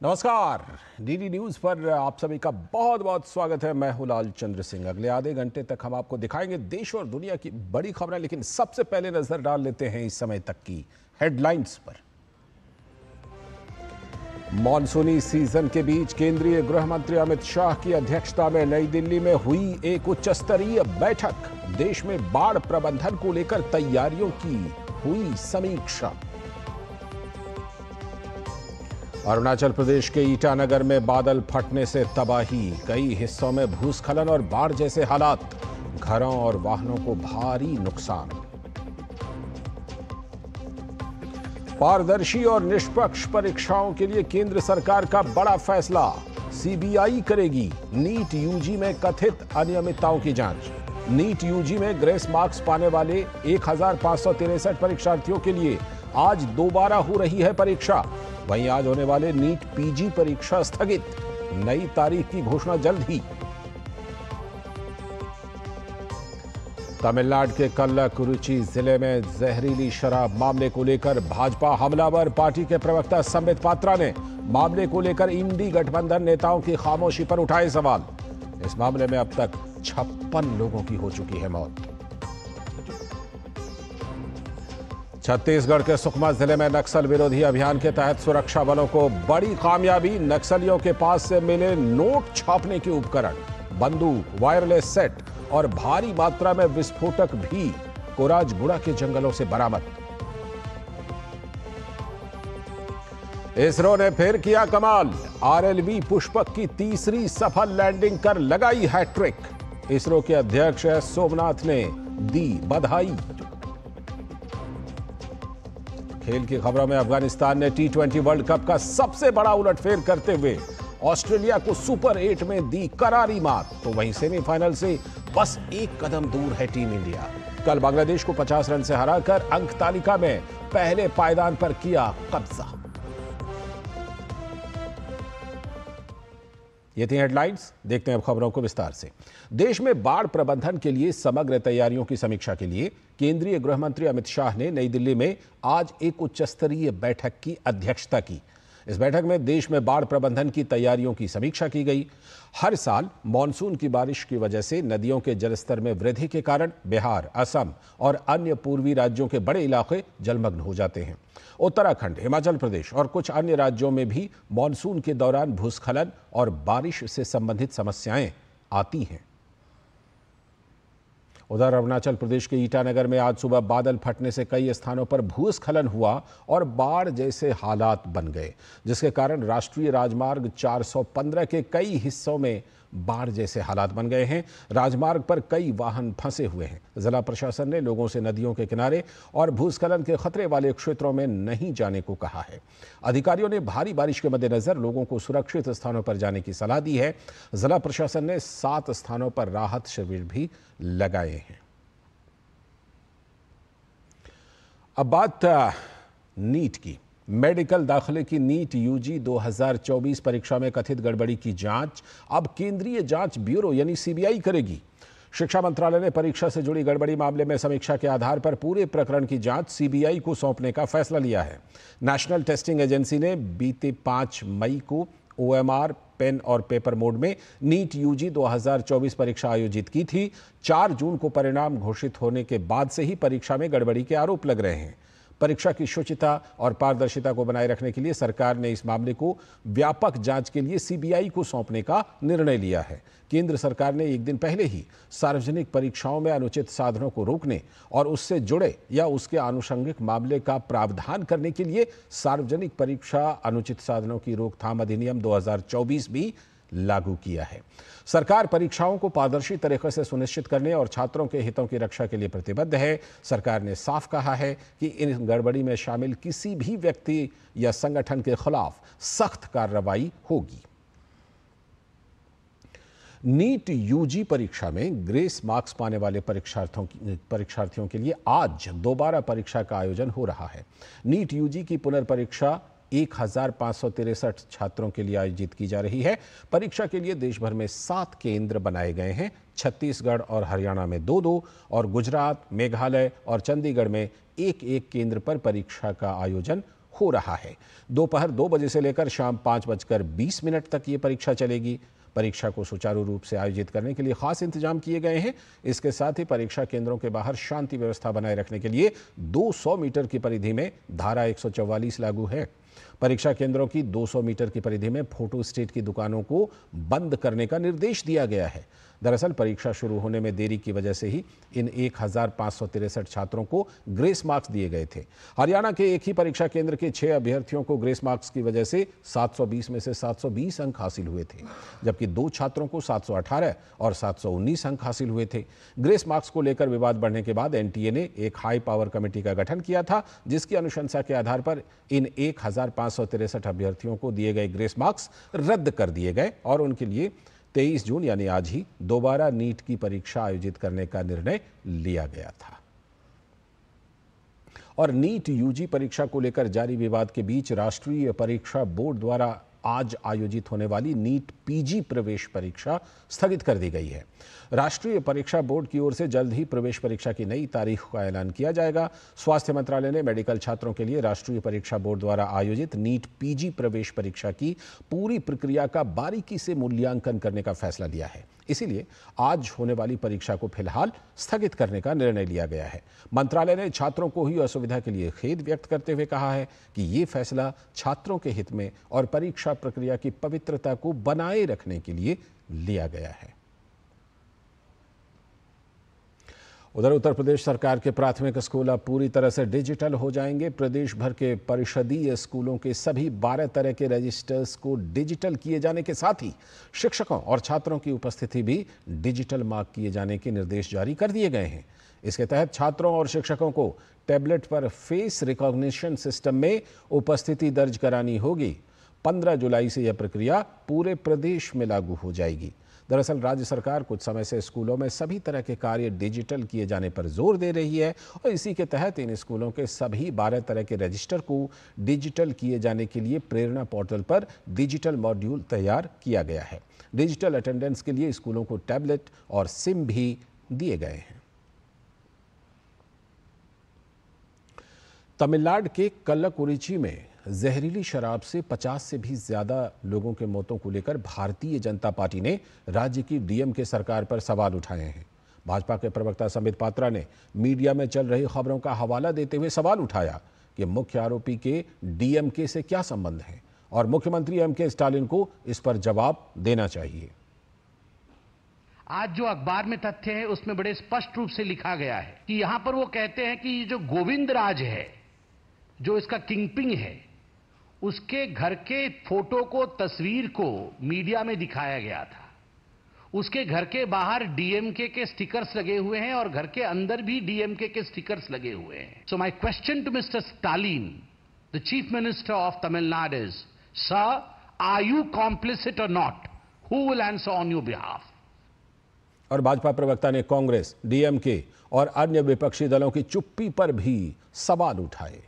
नमस्कार। DD news पर आप सभी का बहुत बहुत स्वागत है। मैं हूं लाल चंद्र सिंह। अगले आधे घंटे तक हम आपको दिखाएंगे देश और दुनिया की बड़ी खबरें, लेकिन सबसे पहले नजर डाल लेते हैं इस समय तक की हेडलाइंस पर। मॉनसूनी सीजन के बीच केंद्रीय गृह मंत्री अमित शाह की अध्यक्षता में नई दिल्ली में हुई एक उच्च स्तरीय बैठक। देश में बाढ़ प्रबंधन को लेकर तैयारियों की हुई समीक्षा। अरुणाचल प्रदेश के ईटानगर में बादल फटने से तबाही, कई हिस्सों में भूस्खलन और बाढ़ जैसे हालात, घरों और वाहनों को भारी नुकसान। पारदर्शी और निष्पक्ष परीक्षाओं के लिए केंद्र सरकार का बड़ा फैसला, सीबीआई करेगी नीट यूजी में कथित अनियमितताओं की जांच। नीट यूजी में ग्रेस मार्क्स पाने वाले 1563 परीक्षार्थियों के लिए आज दोबारा हो रही है परीक्षा। वहीं आज होने वाले नीट पीजी परीक्षा स्थगित, नई तारीख की घोषणा जल्द ही। तमिलनाडु के कल्लाकुरिची जिले में जहरीली शराब मामले को लेकर भाजपा हमलावर। पार्टी के प्रवक्ता संबित पात्रा ने मामले को लेकर इंडी गठबंधन नेताओं की खामोशी पर उठाए सवाल। इस मामले में अब तक 56 लोगों की हो चुकी है मौत। छत्तीसगढ़ के सुकमा जिले में नक्सल विरोधी अभियान के तहत सुरक्षा बलों को बड़ी कामयाबी। नक्सलियों के पास से मिले नोट छापने के उपकरण, बंदूक, वायरलेस सेट और भारी मात्रा में विस्फोटक भी कोराजगुड़ा के जंगलों से बरामद। इसरो ने फिर किया कमाल, आरएलवी पुष्पक की तीसरी सफल लैंडिंग कर लगाई हैट्रिक। इसरो के अध्यक्ष सोमनाथ ने दी बधाई। खेल की खबरों में अफगानिस्तान ने टी20 वर्ल्ड कप का सबसे बड़ा उलटफेर करते हुए ऑस्ट्रेलिया को सुपर 8 में दी करारी मात। तो वहीं सेमीफाइनल से बस एक कदम दूर है टीम इंडिया। कल बांग्लादेश को 50 रन से हराकर अंक तालिका में पहले पायदान पर किया कब्जा। ये थी हेडलाइंस। देखते हैं अब खबरों को विस्तार से। देश में बाढ़ प्रबंधन के लिए समग्र तैयारियों की समीक्षा के लिए केंद्रीय गृह मंत्री अमित शाह ने नई दिल्ली में आज एक उच्च स्तरीय बैठक की अध्यक्षता की। इस बैठक में देश में बाढ़ प्रबंधन की तैयारियों की समीक्षा की गई। हर साल मानसून की बारिश की वजह से नदियों के जलस्तर में वृद्धि के कारण बिहार, असम और अन्य पूर्वी राज्यों के बड़े इलाके जलमग्न हो जाते हैं। उत्तराखंड, हिमाचल प्रदेश और कुछ अन्य राज्यों में भी मानसून के दौरान भूस्खलन और बारिश से संबंधित समस्याएं आती हैं। उधर अरुणाचल प्रदेश के ईटानगर में आज सुबह बादल फटने से कई स्थानों पर भूस्खलन हुआ और बाढ़ जैसे हालात बन गए, जिसके कारण राष्ट्रीय राजमार्ग 415 के कई हिस्सों में बाढ़ जैसे हालात बन गए हैं। राजमार्ग पर कई वाहन फंसे हुए हैं। जिला प्रशासन ने लोगों से नदियों के किनारे और भूस्खलन के खतरे वाले क्षेत्रों में नहीं जाने को कहा है। अधिकारियों ने भारी बारिश के मद्देनजर लोगों को सुरक्षित स्थानों पर जाने की सलाह दी है। जिला प्रशासन ने 7 स्थानों पर राहत शिविर भी लगाए हैं। अब बात नीट की। मेडिकल दाखिले की नीट यूजी 2024 परीक्षा में कथित गड़बड़ी की जांच अब केंद्रीय जांच ब्यूरो यानी सीबीआई करेगी। शिक्षा मंत्रालय ने परीक्षा से जुड़ी गड़बड़ी मामले में समीक्षा के आधार पर पूरे प्रकरण की जांच सीबीआई को सौंपने का फैसला लिया है। नेशनल टेस्टिंग एजेंसी ने बीते 5 मई को ओएमआर, पेन और पेपर मोड में नीट यूजी 2024 परीक्षा आयोजित की थी। 4 जून को परिणाम घोषित होने के बाद से ही परीक्षा में गड़बड़ी के आरोप लग रहे हैं। परीक्षा की शुचिता और पारदर्शिता को बनाए रखने के लिए सरकार ने इस मामले को व्यापक जांच के लिए सीबीआई को सौंपने का निर्णय लिया है। केंद्र सरकार ने एक दिन पहले ही सार्वजनिक परीक्षाओं में अनुचित साधनों को रोकने और उससे जुड़े या उसके आनुषंगिक मामले का प्रावधान करने के लिए सार्वजनिक परीक्षा अनुचित साधनों की रोकथाम अधिनियम 2024 भी लागू किया है। सरकार परीक्षाओं को पारदर्शी तरीके से सुनिश्चित करने और छात्रों के हितों की रक्षा के लिए प्रतिबद्ध है। सरकार ने साफ कहा है कि इन गड़बड़ी में शामिल किसी भी व्यक्ति या संगठन के खिलाफ सख्त कार्रवाई होगी। नीट यूजी परीक्षा में ग्रेस मार्क्स पाने वाले परीक्षार्थियों के लिए आज दोबारा परीक्षा का आयोजन हो रहा है। नीट यूजी की पुनर्परीक्षा 1563 छात्रों के लिए आयोजित की जा रही है। परीक्षा के लिए देश भर में 7 केंद्र बनाए गए हैं। छत्तीसगढ़ और हरियाणा में 2-2 और गुजरात, मेघालय और चंडीगढ़ में 1-1 केंद्र पर परीक्षा का आयोजन हो रहा है। दोपहर 2 बजे से लेकर शाम 5:20 तक ये परीक्षा चलेगी। परीक्षा को सुचारू रूप से आयोजित करने के लिए खास इंतजाम किए गए हैं। इसके साथ ही परीक्षा केंद्रों के बाहर शांति व्यवस्था बनाए रखने के लिए 200 मीटर की परिधि में धारा 144 लागू है। परीक्षा केंद्रों की 200 मीटर की परिधि में फोटो स्टेट की दुकानों को बंद करने का निर्देश दिया गया है। दरअसल परीक्षा शुरू होने में देरी की वजह से ही इन 1563 छात्रों को ग्रेस मार्क्स दिए गए थे। हरियाणा के एक ही परीक्षा केंद्र के 6 अभ्यर्थियों को ग्रेस मार्क्स की वजह से 720 में से 720 अंक हासिल हुए थे, जबकि 2 छात्रों को 718 और 719 अंक हासिल हुए थे। ग्रेस मार्क्स को लेकर विवाद बढ़ने के बाद एनटीए ने एक हाई पावर कमेटी का गठन किया था, जिसकी अनुशंसा के आधार पर इन 1563 अभ्यर्थियों को दिए गए ग्रेस मार्क्स रद्द कर दिए गए और उनके लिए 23 जून यानी आज ही दोबारा नीट की परीक्षा आयोजित करने का निर्णय लिया गया था। और नीट यूजी परीक्षा को लेकर जारी विवाद के बीच राष्ट्रीय परीक्षा बोर्ड द्वारा आज आयोजित होने वाली नीट पीजी प्रवेश परीक्षा स्थगित कर दी गई है। राष्ट्रीय परीक्षा बोर्ड की ओर से जल्द ही प्रवेश परीक्षा की नई तारीख का ऐलान किया जाएगा। स्वास्थ्य मंत्रालय ने मेडिकल छात्रों के लिए राष्ट्रीय परीक्षा बोर्ड द्वारा आयोजित नीट पीजी प्रवेश परीक्षा की पूरी प्रक्रिया का बारीकी से मूल्यांकन करने का फैसला लिया है। इसीलिए आज होने वाली परीक्षा को फिलहाल स्थगित करने का निर्णय लिया गया है। मंत्रालय ने छात्रों को हुई असुविधा के लिए खेद व्यक्त करते हुए कहा है कि ये फैसला छात्रों के हित में और परीक्षा प्रक्रिया की पवित्रता को बनाए रखने के लिए लिया गया है। उधर उत्तर प्रदेश सरकार के प्राथमिक स्कूल अब पूरी तरह से डिजिटल हो जाएंगे। प्रदेश भर के परिषदीय स्कूलों के सभी 12 तरह के रजिस्टर्स को डिजिटल किए जाने के साथ ही शिक्षकों और छात्रों की उपस्थिति भी डिजिटल मार्क किए जाने के निर्देश जारी कर दिए गए हैं। इसके तहत छात्रों और शिक्षकों को टैबलेट पर फेस रिकॉग्निशन सिस्टम में उपस्थिति दर्ज करानी होगी। 15 जुलाई से यह प्रक्रिया पूरे प्रदेश में लागू हो जाएगी। दरअसल राज्य सरकार कुछ समय से स्कूलों में सभी तरह के कार्य डिजिटल किए जाने पर जोर दे रही है और इसी के तहत इन स्कूलों के सभी 12 तरह के रजिस्टर को डिजिटल किए जाने के लिए प्रेरणा पोर्टल पर डिजिटल मॉड्यूल तैयार किया गया है। डिजिटल अटेंडेंस के लिए स्कूलों को टैबलेट और सिम भी दिए गए हैं। तमिलनाडु के कल्लाकुरिची में जहरीली शराब से 50 से भी ज्यादा लोगों के मौतों को लेकर भारतीय जनता पार्टी ने राज्य की डीएमके सरकार पर सवाल उठाए हैं। भाजपा के प्रवक्ता संबित पात्रा ने मीडिया में चल रही खबरों का हवाला देते हुए सवाल उठाया कि मुख्य आरोपी के डीएमके से क्या संबंध है और मुख्यमंत्री एमके स्टालिन को इस पर जवाब देना चाहिए। आज जो अखबार में तथ्य है उसमें बड़े स्पष्ट रूप से लिखा गया है कि यहां पर वो कहते हैं कि ये जो गोविंद राज है, जो इसका किंगपिन है, उसके घर के फोटो को, तस्वीर को मीडिया में दिखाया गया था। उसके घर के बाहर डीएमके के स्टिकर्स लगे हुए हैं और घर के अंदर भी डीएमके के स्टिकर्स लगे हुए हैं। So my question to Mister Stalin, the chief minister of Tamil Nadu is, sir, are you complicit or not? Who will answer on your behalf? और भाजपा प्रवक्ता ने कांग्रेस, डीएमके और अन्य विपक्षी दलों की चुप्पी पर भी सवाल उठाए।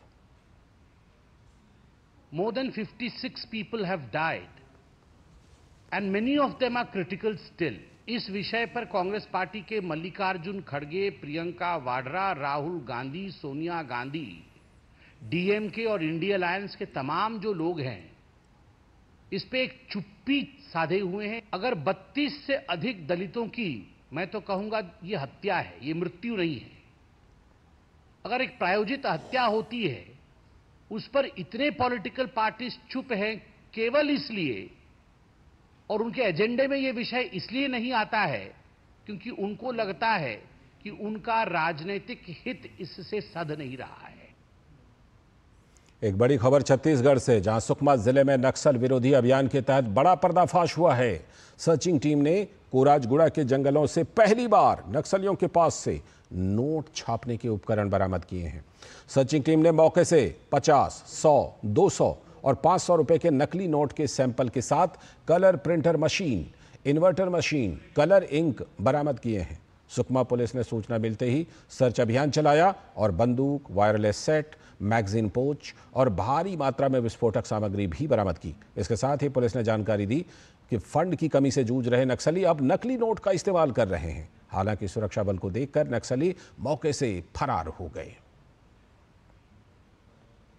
More than 56 people have died and many of them are critical still. इस विषय पर कांग्रेस पार्टी के मल्लिकार्जुन खड़गे, प्रियंका वाड्रा, राहुल गांधी, सोनिया गांधी, डीएमके और इंडिया अलायंस के तमाम जो लोग हैं, इस पे एक चुप्पी साधे हुए हैं। अगर 32 से अधिक दलितों की, मैं तो कहूंगा ये हत्या है, ये मृत्यु नहीं है। अगर एक प्रायोजित हत्या होती है, उस पर इतने पॉलिटिकल पार्टीज चुप हैं केवल इसलिए, और उनके एजेंडे में यह विषय इसलिए नहीं आता है क्योंकि उनको लगता है कि उनका राजनीतिक हित इससे सध नहीं रहा है। एक बड़ी खबर छत्तीसगढ़ से, जहां सुकमा जिले में नक्सल विरोधी अभियान के तहत बड़ा पर्दाफाश हुआ है। सर्चिंग टीम ने कोराजगुड़ा के जंगलों से पहली बार नक्सलियों के पास से नोट छापने के उपकरण बरामद किए हैं। सर्चिंग टीम ने मौके से 50, 100, 200 और 500 रुपए के नकली नोट के सैंपल के साथ colour printer machine, inverter machine, colour ink बरामद किए हैं। सुकमा पुलिस ने सूचना मिलते ही सर्च अभियान चलाया और बंदूक, वायरलेस सेट, मैगजीन पोच और भारी मात्रा में विस्फोटक सामग्री भी बरामद की। इसके साथ ही पुलिस ने जानकारी दी कि फंड की कमी से जूझ रहे नक्सली अब नकली नोट का इस्तेमाल कर रहे हैं। हालांकि सुरक्षा बल को देखकर नक्सली मौके से फरार हो गए।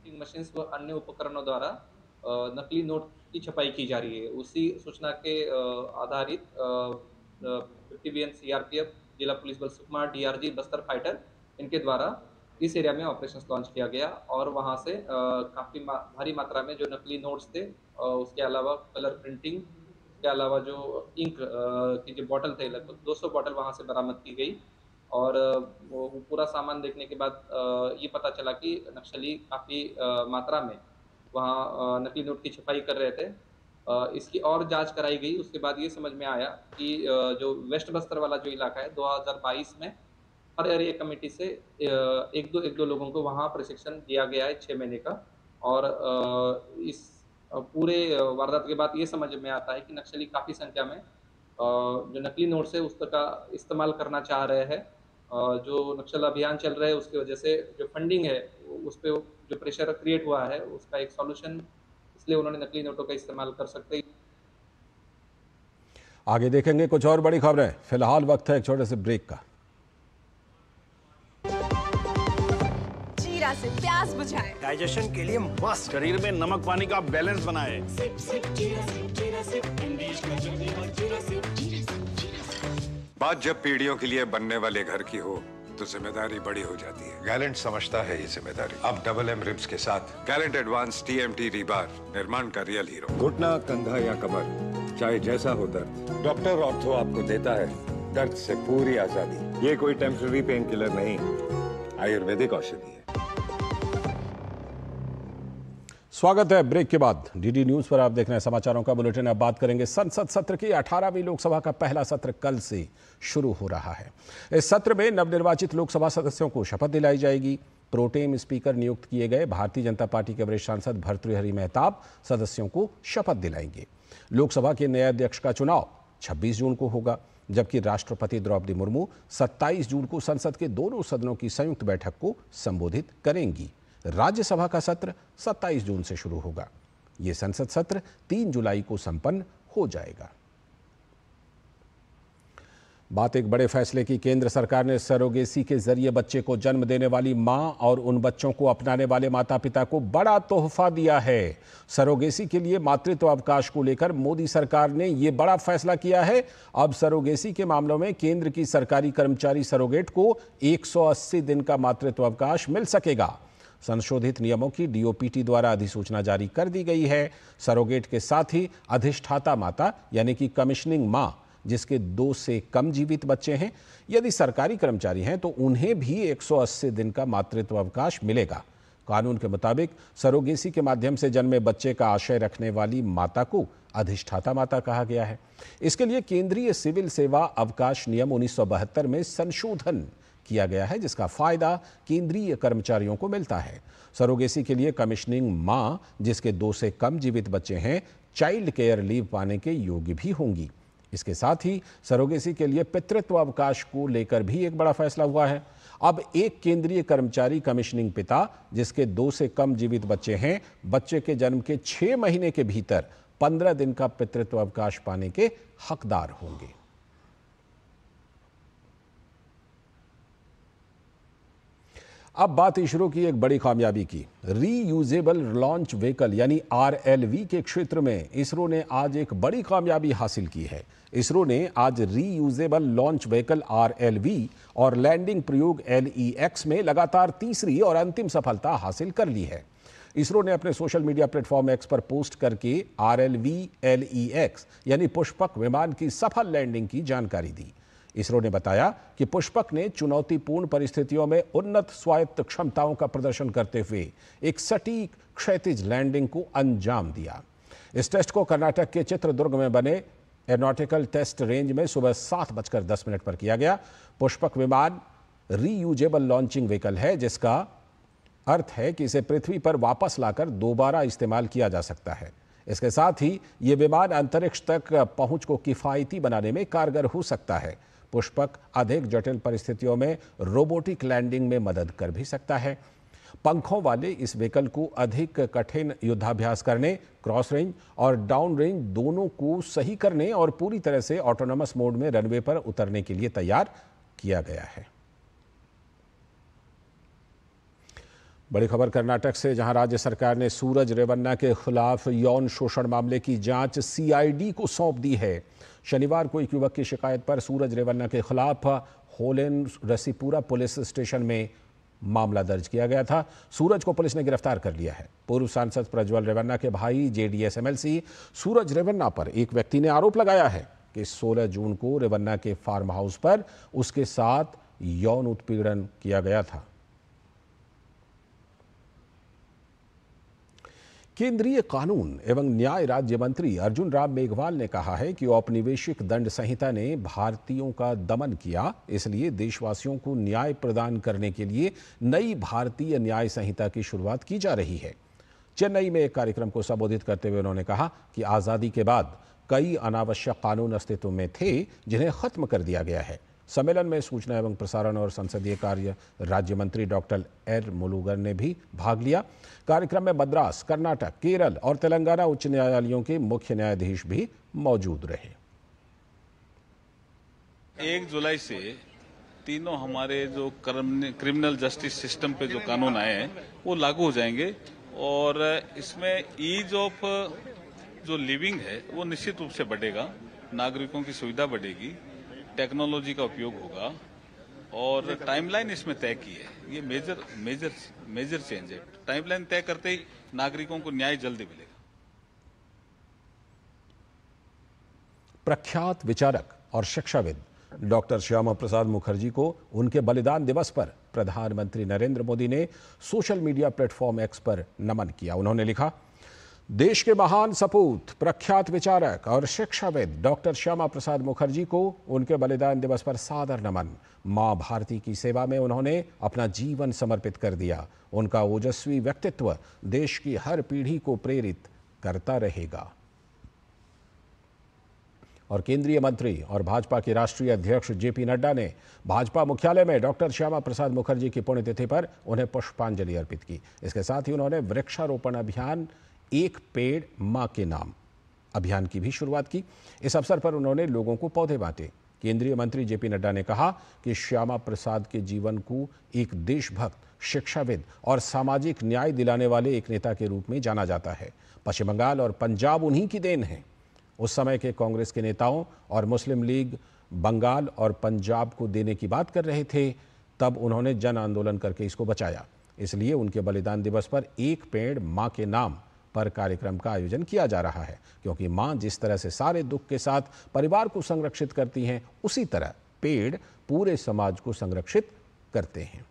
प्रिंटिंग मशीन्स व अन्य उपकरणों द्वारा नकली नोट की छपाई की जा रही है। उसी सूचना के आधारित 50 बीएन सीआरपीएफ, जिला पुलिस बल सुकमा, डीआरजी, बस्तर फाइटर, इनके द्वारा इस एरिया में ऑपरेशंस लॉन्च किया गया और वहां से काफी भारी मात्रा में जो नकली नोट्स थे, उसके अलावा कलर प्रिंटिंग के अलावा जो इंक की जो बॉटल थे, लगभग 200 बॉटल वहां से बरामद की गई। और वो पूरा सामान देखने के बाद ये पता चला कि नक्सली काफी मात्रा में वहाँ नकली नोट की छपाई कर रहे थे। इसकी और जांच कराई गई। उसके बाद ये समझ में आया कि जो वेस्ट बस्तर वाला जो इलाका है, 2022 में हर एरिया कमेटी से एक दो लोगों को वहाँ प्रशिक्षण दिया गया है 6 महीने का। और इस पूरे वारदात के बाद ये समझ में आता है कि नक्सली काफ़ी संख्या में जो नकली नोट्स है उसका इस्तेमाल करना चाह रहे हैं। जो नक्सल अभियान चल रहा है उसकी वजह से जो फंडिंग है उस पर जो प्रेशर क्रिएट हुआ है उसका एक सॉल्यूशन, इसलिए उन्होंने नकली नोटों का इस्तेमाल कर सकते हैं। आगे देखेंगे कुछ और बड़ी खबरें। फिलहाल वक्त है एक छोटे से ब्रेक का। जीरा से प्यास बुझाए, डाइजेशन के लिए मस्त, शरीर में नमक पानी का बैलेंस बनाए। बात जब पीढ़ियों के लिए बनने वाले घर की हो तो जिम्मेदारी बड़ी हो जाती है। गैलेंट समझता है ये जिम्मेदारी। अब डबल एम रिब्स के साथ गैलेंट एडवांस टीएमटी रीबार, निर्माण का रियल हीरो। घुटना, कंधा या कमर, चाहे जैसा हो दर्द, डॉक्टर ऑर्थो आपको देता है दर्द से पूरी आजादी। ये कोई टेम्पररी पेन किलर नहीं, आयुर्वेदिक औषधि है। स्वागत है ब्रेक के बाद। डीडी न्यूज पर आप देख रहे हैं समाचारों का बुलेटिन। अब बात करेंगे संसद सत्र की। 18वीं लोकसभा का पहला सत्र कल से शुरू हो रहा है। इस सत्र में नवनिर्वाचित लोकसभा सदस्यों को शपथ दिलाई जाएगी। प्रोटेम स्पीकर नियुक्त किए गए भारतीय जनता पार्टी के वरिष्ठ सांसद भर्तृहरि मेहताब सदस्यों को शपथ दिलाएंगे। लोकसभा के नए अध्यक्ष का चुनाव 26 जून को होगा, जबकि राष्ट्रपति द्रौपदी मुर्मू 27 जून को संसद के दोनों सदनों की संयुक्त बैठक को संबोधित करेंगी। राज्यसभा का सत्र 27 जून से शुरू होगा। ये संसद सत्र 3 जुलाई को संपन्न हो जाएगा। बात एक बड़े फैसले की। केंद्र सरकार ने सरोगेसी के जरिए बच्चे को जन्म देने वाली मां और उन बच्चों को अपनाने वाले माता पिता को बड़ा तोहफा दिया है। सरोगेसी के लिए मातृत्व अवकाश को लेकर मोदी सरकार ने यह बड़ा फैसला किया है। अब सरोगेसी के मामलों में केंद्र की सरकारी कर्मचारी सरोगेट को 180 दिन का मातृत्व अवकाश मिल सकेगा। संशोधित नियमों की डीओपीटी द्वारा अधिसूचना जारी कर दी गई है। सरोगेट के साथ ही अधिष्ठाता माता यानी कि कमिश्निंग मां जिसके 2 से कम जीवित बच्चे हैं, यदि सरकारी कर्मचारी हैं तो उन्हें भी 180 दिन का मातृत्व अवकाश मिलेगा। कानून के मुताबिक सरोगेसी के माध्यम से जन्मे बच्चे का आशय रखने वाली माता को अधिष्ठाता माता कहा गया है। इसके लिए केंद्रीय सिविल सेवा अवकाश नियम 1972 में संशोधन किया गया है, जिसका फायदा केंद्रीय कर्मचारियों को मिलता है। सरोगेसी के लिए कमिश्निंग मां जिसके 2 से कम जीवित बच्चे हैं चाइल्ड केयर लीव पाने के योग्य भी होंगी। इसके साथ ही सरोगेसी के लिए पितृत्व अवकाश को लेकर भी एक बड़ा फैसला हुआ है। अब एक केंद्रीय कर्मचारी कमिश्निंग पिता जिसके 2 से कम जीवित बच्चे हैं, बच्चे के जन्म के 6 महीने के भीतर 15 दिन का पितृत्व अवकाश पाने के हकदार होंगे। अब बात इसरो की एक बड़ी कामयाबी की। रीयूजेबल लॉन्च व्हीकल यानी RLV के क्षेत्र में इसरो ने आज एक बड़ी कामयाबी हासिल की है। इसरो ने आज रीयूजेबल लॉन्च व्हीकल RLV और लैंडिंग प्रयोग LEX में लगातार तीसरी और अंतिम सफलता हासिल कर ली है। इसरो ने अपने सोशल मीडिया प्लेटफॉर्म X पर पोस्ट करके RLV LEX यानी पुष्पक विमान की सफल लैंडिंग की जानकारी दी। इसरो ने बताया कि पुष्पक ने चुनौतीपूर्ण परिस्थितियों में उन्नत स्वायत्त क्षमताओं का प्रदर्शन करते हुए एक सटीक क्षैतिज लैंडिंग को अंजाम दिया। इस टेस्ट को कर्नाटक के चित्रदुर्ग में बने एरोनॉटिकल टेस्ट रेंज में सुबह 7:10 पर किया गया। पुष्पक विमान रीयूजेबल लॉन्चिंग व्हीकल है, जिसका अर्थ है कि इसे पृथ्वी पर वापस लाकर दोबारा इस्तेमाल किया जा सकता है। इसके साथ ही ये विमान अंतरिक्ष तक पहुंच को किफायती बनाने में कारगर हो सकता है। पुष्पक अधिक जटिल परिस्थितियों में रोबोटिक लैंडिंग में मदद कर भी सकता है। पंखों वाले इस व्हीकल को अधिक कठिन युद्धाभ्यास करने, क्रॉस रेंज और डाउन रेंज दोनों को सही करने और पूरी तरह से ऑटोनोमस मोड में रनवे पर उतरने के लिए तैयार किया गया है। बड़ी खबर कर्नाटक से, जहां राज्य सरकार ने सूरज रेवन्ना के खिलाफ यौन शोषण मामले की जांच सीआईडी को सौंप दी है। शनिवार को एक युवक की शिकायत पर सूरज रेवन्ना के खिलाफ होलेन रसीपुरा पुलिस स्टेशन में मामला दर्ज किया गया था। सूरज को पुलिस ने गिरफ्तार कर लिया है। पूर्व सांसद प्रज्वल रेवन्ना के भाई जेडीएस एमएलसी सूरज रेवन्ना पर एक व्यक्ति ने आरोप लगाया है कि 16 जून को रेवन्ना के फार्म हाउस पर उसके साथ यौन उत्पीड़न किया गया था। केंद्रीय कानून एवं न्याय राज्य मंत्री अर्जुन राम मेघवाल ने कहा है कि औपनिवेशिक दंड संहिता ने भारतीयों का दमन किया, इसलिए देशवासियों को न्याय प्रदान करने के लिए नई भारतीय न्याय संहिता की शुरुआत की जा रही है। चेन्नई में एक कार्यक्रम को संबोधित करते हुए उन्होंने कहा कि आज़ादी के बाद कई अनावश्यक कानून अस्तित्व में थे जिन्हें खत्म कर दिया गया है। सम्मेलन में सूचना एवं प्रसारण और संसदीय कार्य राज्य मंत्री डॉक्टर एल मुरुगन ने भी भाग लिया। कार्यक्रम में मद्रास, कर्नाटक, केरल और तेलंगाना उच्च न्यायालयों के मुख्य न्यायाधीश भी मौजूद रहे। 1 जुलाई से तीनों हमारे जो क्रिमिनल जस्टिस सिस्टम पे जो कानून आए हैं वो लागू हो जाएंगे और इसमें ईज ऑफ जो लिविंग है वो निश्चित रूप से बढ़ेगा, नागरिकों की सुविधा बढ़ेगी, टेक्नोलॉजी का उपयोग होगा और टाइमलाइन इसमें तय की है। ये मेजर चेंज है। टाइमलाइन तय करते ही नागरिकों को न्याय जल्दी मिलेगा। प्रख्यात विचारक और शिक्षाविद डॉक्टर श्यामा प्रसाद मुखर्जी को उनके बलिदान दिवस पर प्रधानमंत्री नरेंद्र मोदी ने सोशल मीडिया प्लेटफॉर्म एक्स पर नमन किया। उन्होंने लिखा, देश के महान सपूत, प्रख्यात विचारक और शिक्षाविद डॉक्टर श्यामा प्रसाद मुखर्जी को उनके बलिदान दिवस पर सादर नमन। मां भारती की सेवा में उन्होंने अपना जीवन समर्पित कर दिया। उनका ओजस्वी व्यक्तित्व देश की हर पीढ़ी को प्रेरित करता रहेगा। और केंद्रीय मंत्री और भाजपा के राष्ट्रीय अध्यक्ष जेपी नड्डा ने भाजपा मुख्यालय में डॉक्टर श्यामा प्रसाद मुखर्जी की पुण्यतिथि पर उन्हें पुष्पांजलि अर्पित की। इसके साथ ही उन्होंने वृक्षारोपण अभियान एक पेड़ मां के नाम अभियान की भी शुरुआत की। इस अवसर पर उन्होंने लोगों को पौधे बांटे। केंद्रीय मंत्री जेपी नड्डा ने कहा कि श्यामा प्रसाद के जीवन को एक देशभक्त, शिक्षाविद और सामाजिक न्याय दिलाने वाले एक नेता के रूप में जाना जाता है। पश्चिम बंगाल और पंजाब उन्हीं की देन है। उस समय के कांग्रेस के नेताओं और मुस्लिम लीग बंगाल और पंजाब को देने की बात कर रहे थे, तब उन्होंने जन आंदोलन करके इसको बचाया। इसलिए उनके बलिदान दिवस पर एक पेड़ मां के नाम पर कार्यक्रम का आयोजन किया जा रहा है, क्योंकि मां जिस तरह से सारे दुख के साथ परिवार को संरक्षित करती हैं, उसी तरह पेड़ पूरे समाज को संरक्षित करते हैं।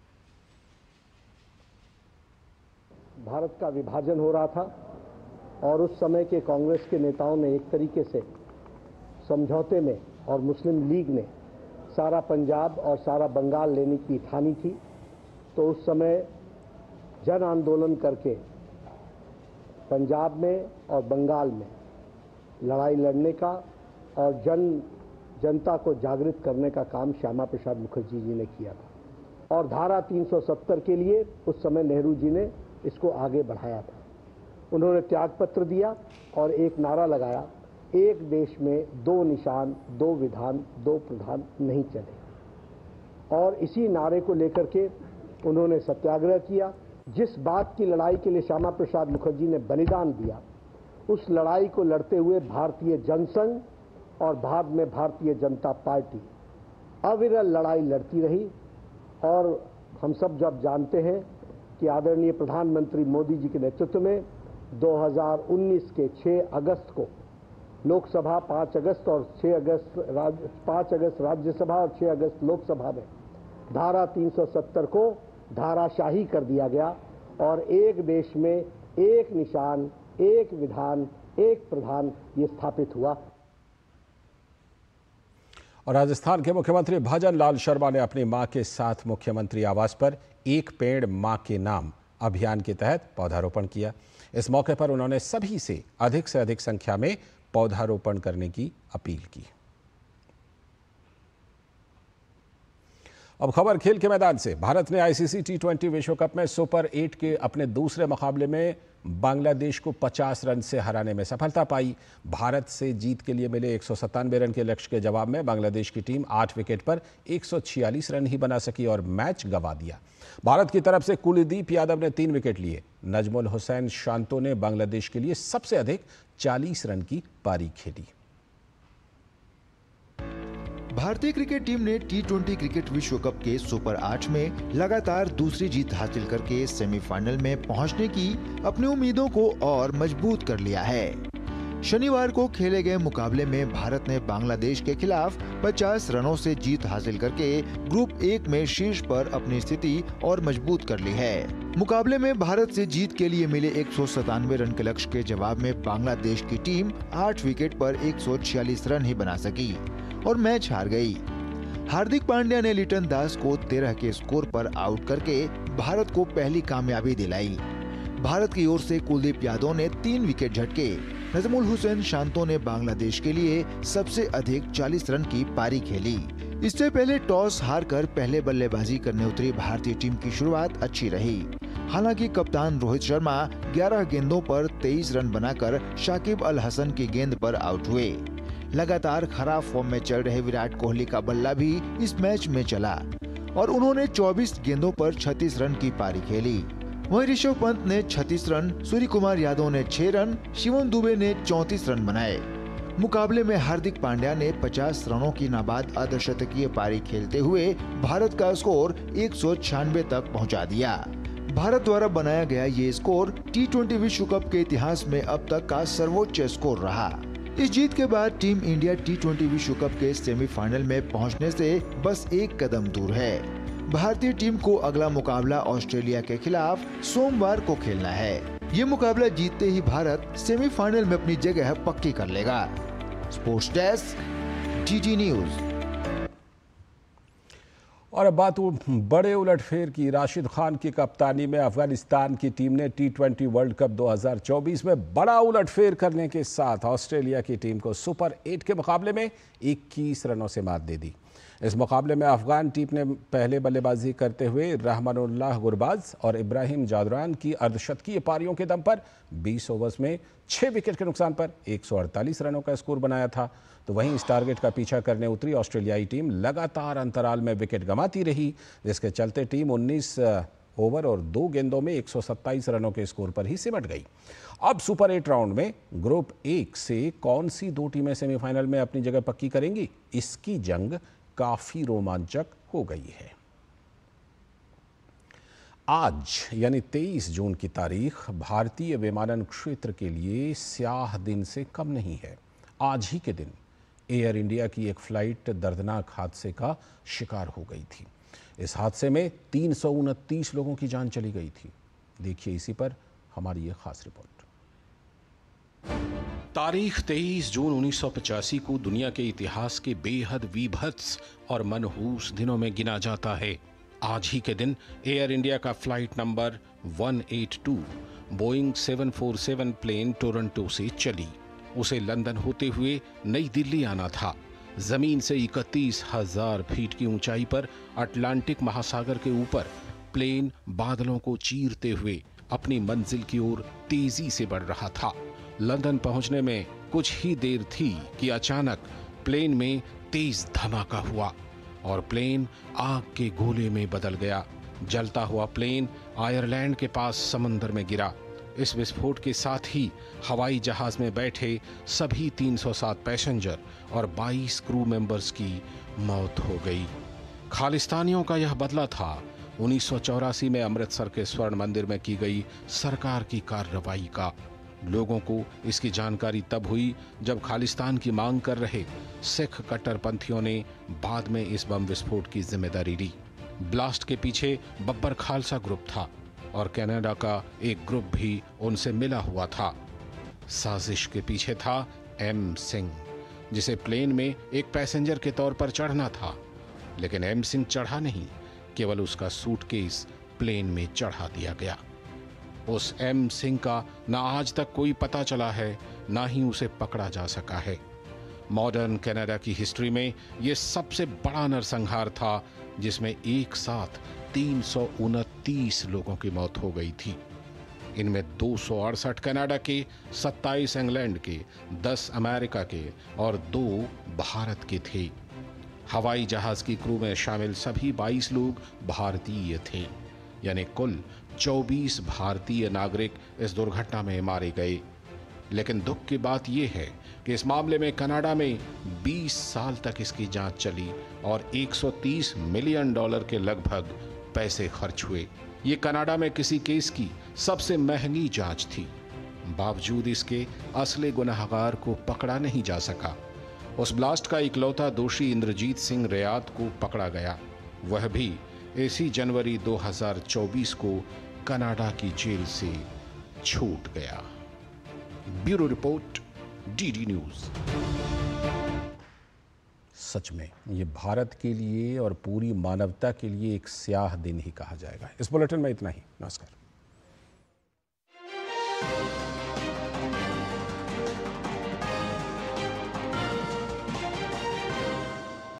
भारत का विभाजन हो रहा था और उस समय के कांग्रेस के नेताओं ने एक तरीके से समझौते में और मुस्लिम लीग ने सारा पंजाब और सारा बंगाल लेने की ठानी थी। तो उस समय जन आंदोलन करके पंजाब में और बंगाल में लड़ाई लड़ने का और जनता को जागृत करने का काम श्यामा प्रसाद मुखर्जी जी ने किया था। और धारा 370 के लिए उस समय नेहरू जी ने इसको आगे बढ़ाया था। उन्होंने त्यागपत्र दिया और एक नारा लगाया, एक देश में 2 निशान, 2 विधान, 2 प्रधान नहीं चले। और इसी नारे को लेकर के उन्होंने सत्याग्रह किया। जिस बात की लड़ाई के लिए श्यामा प्रसाद मुखर्जी ने बलिदान दिया, उस लड़ाई को लड़ते हुए भारतीय जनसंघ और बाद में भारतीय जनता पार्टी अविरल लड़ाई लड़ती रही। और हम सब जब जानते हैं कि आदरणीय प्रधानमंत्री मोदी जी के नेतृत्व में 2019 के 6 अगस्त को लोकसभा, 5 अगस्त और 5 अगस्त राज्यसभा और 6 अगस्त लोकसभा में धारा 370 को धाराशाही कर दिया गया और एक देश में एक निशान, एक विधान, एक प्रधान ये स्थापित हुआ। और राजस्थान के मुख्यमंत्री भजन लाल शर्मा ने अपनी मां के साथ मुख्यमंत्री आवास पर एक पेड़ मां के नाम अभियान के तहत पौधारोपण किया। इस मौके पर उन्होंने सभी से अधिक संख्या में पौधारोपण करने की अपील की। अब खबर खेल के मैदान से। भारत ने आईसीसी टी20 विश्व कप में सुपर 8 के अपने दूसरे मुकाबले में बांग्लादेश को 50 रन से हराने में सफलता पाई। भारत से जीत के लिए मिले 197 रन के लक्ष्य के जवाब में बांग्लादेश की टीम 8 विकेट पर 146 रन ही बना सकी और मैच गंवा दिया। भारत की तरफ से कुलदीप यादव ने 3 विकेट लिए। नजमुल हुसैन शांतो ने बांग्लादेश के लिए सबसे अधिक 40 रन की पारी खेली। भारतीय क्रिकेट टीम ने टी20 क्रिकेट विश्व कप के सुपर 8 में लगातार दूसरी जीत हासिल करके सेमीफाइनल में पहुंचने की अपनी उम्मीदों को और मजबूत कर लिया है। शनिवार को खेले गए मुकाबले में भारत ने बांग्लादेश के खिलाफ 50 रनों से जीत हासिल करके ग्रुप 1 में शीर्ष पर अपनी स्थिति और मजबूत कर ली है। मुकाबले में भारत से जीत के लिए मिले 197 रन के लक्ष्य के जवाब में बांग्लादेश की टीम 8 विकेट पर 146 रन ही बना सकी और मैच हार गई। हार्दिक पांड्या ने लिटन दास को 13 के स्कोर पर आउट करके भारत को पहली कामयाबी दिलाई। भारत की ओर से कुलदीप यादव ने 3 विकेट झटके। नजमुल हुसैन शांतो ने बांग्लादेश के लिए सबसे अधिक 40 रन की पारी खेली। इससे पहले टॉस हारकर पहले बल्लेबाजी करने उतरी भारतीय टीम की शुरुआत अच्छी रही। हालांकि कप्तान रोहित शर्मा 11 गेंदों पर 23 रन बनाकर शाकिब अल हसन की गेंद पर आउट हुए। लगातार खराब फॉर्म में चल रहे विराट कोहली का बल्ला भी इस मैच में चला और उन्होंने 24 गेंदों पर 36 रन की पारी खेली। वहीं ऋषभ पंत ने 36 रन, सूर्य कुमार यादव ने 6 रन, शिवम दुबे ने 34 रन बनाए। मुकाबले में हार्दिक पांड्या ने 50 रनों की नाबाद अर्धशतकीय पारी खेलते हुए भारत का स्कोर 196 तक पहुंचा दिया। भारत द्वारा बनाया गया ये स्कोर टी20 विश्व कप के इतिहास में अब तक का सर्वोच्च स्कोर रहा। इस जीत के बाद टीम इंडिया टी20 विश्व कप के सेमीफाइनल में पहुंचने से बस एक कदम दूर है। भारतीय टीम को अगला मुकाबला ऑस्ट्रेलिया के खिलाफ सोमवार को खेलना है। ये मुकाबला जीतते ही भारत सेमीफाइनल में अपनी जगह पक्की कर लेगा। Sports desk, DD news. और अब बात बड़े उलटफेर की। राशिद खान की कप्तानी में अफगानिस्तान की टीम ने टी20 वर्ल्ड कप 2024 में बड़ा उलटफेर करने के साथ ऑस्ट्रेलिया की टीम को सुपर 8 के मुकाबले में 21 रनों से मात दे दी। इस मुकाबले में अफगान टीम ने पहले बल्लेबाजी करते हुए रहमानुल्लाह गुरबाज और इब्राहिम जादरान की अर्धशतकीय पारियों के दम पर 20 ओवर्स में 6 विकेट के नुकसान पर 148 रनों का स्कोर बनाया था। तो वहीं इस टारगेट का पीछा करने उतरी ऑस्ट्रेलियाई टीम लगातार अंतराल में विकेट गंवाती रही, जिसके चलते टीम 19 ओवर और 2 गेंदों में 127 रनों के स्कोर पर ही सिमट गई। अब सुपर 8 राउंड में ग्रुप 1 से कौन सी 2 टीमें सेमीफाइनल में अपनी जगह पक्की करेंगी, इसकी जंग काफी रोमांचक हो गई है। आज यानी 23 जून की तारीख भारतीय विमानन क्षेत्र के लिए स्याह दिन से कम नहीं है। आज ही के दिन एयर इंडिया की एक फ्लाइट दर्दनाक हादसे का शिकार हो गई थी। इस हादसे में 329 लोगों की जान चली गई थी। देखिए इसी पर हमारी ये खास रिपोर्ट। तारीख 23 जून 1985 को दुनिया के इतिहास के बेहद विभत्स और मनहूस दिनों में गिना जाता है। आज ही के दिन एयर इंडिया का flight number 182 Boeing 747 plane Toronto से चली। उसे लंदन होते हुए नई दिल्ली आना था। जमीन से 31,000 फीट की ऊंचाई पर अटलांटिक महासागर के ऊपर प्लेन बादलों को चीरते हुए अपनी मंजिल की ओर तेजी से बढ़ रहा था। लंदन पहुंचने में कुछ ही देर थी कि अचानक प्लेन में तेज धमाका हुआ और प्लेन आग के गोले में बदल गया। जलता हुआ प्लेन आयरलैंड के पास समंदर में गिरा। इस विस्फोट के साथ ही हवाई जहाज में बैठे सभी 307 पैसेंजर और 22 क्रू मेंबर्स की मौत हो गई। खालिस्तानियों का यह बदला था 1984 में अमृतसर के स्वर्ण मंदिर में की गई सरकार की कार्रवाई का। लोगों को इसकी जानकारी तब हुई जब खालिस्तान की मांग कर रहे सिख कट्टरपंथियों ने बाद में इस बम विस्फोट की जिम्मेदारी ली। ब्लास्ट के पीछे बब्बर खालसा ग्रुप था और कनाडा का एक ग्रुप भी उनसे मिला हुआ था। साजिश के पीछे था एम सिंह, जिसे प्लेन में एक पैसेंजर के तौर पर चढ़ना था, लेकिन एम सिंह चढ़ा नहीं, केवल उसका सूटकेस प्लेन में चढ़ा दिया गया। उस एम सिंह का ना आज तक कोई पता चला है, ना ही उसे पकड़ा जा सका है। मॉडर्न कनाडा की हिस्ट्री में यह सबसे बड़ा नरसंहार था, जिसमें एक साथ 329 लोगों की मौत हो गई थी। इनमें 268 कनाडा के, 27 इंग्लैंड के, 10 अमेरिका के और 2 भारत के थे। हवाई जहाज की क्रू में शामिल सभी 22 लोग भारतीय थे, यानी कुल 24 भारतीय नागरिक इस दुर्घटना में मारे गए। लेकिन दुख की बात यह है कि इस मामले में कनाडा में 20 साल तक इसकी जांच चली और $130 मिलियन के लगभग पैसे खर्च हुए। ये कनाडा में किसी केस की सबसे महंगी जांच थी। बावजूद इसके असली गुनहगार को पकड़ा नहीं जा सका। उस ब्लास्ट का इकलौता दोषी इंद्रजीत सिंह रियात को पकड़ा गया, वह भी इसी जनवरी 2024 को कनाडा की जेल से छूट गया। Bureau report, DD news. सच में ये भारत के लिए और पूरी मानवता के लिए एक स्याह दिन ही कहा जाएगा। इस बुलेटिन में इतना ही। नमस्कार।